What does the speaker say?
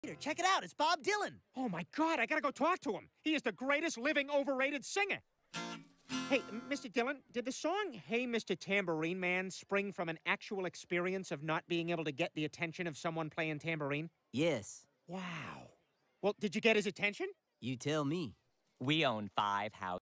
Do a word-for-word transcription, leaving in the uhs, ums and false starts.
Check it out, it's Bob Dylan. Oh my God, I gotta go talk to him. He is the greatest living overrated singer. Hey, Mister Dylan, did the song Hey Mister Tambourine Man spring from an actual experience of not being able to get the attention of someone playing tambourine? Yes. Wow. Well, did you get his attention? You tell me. We own five houses.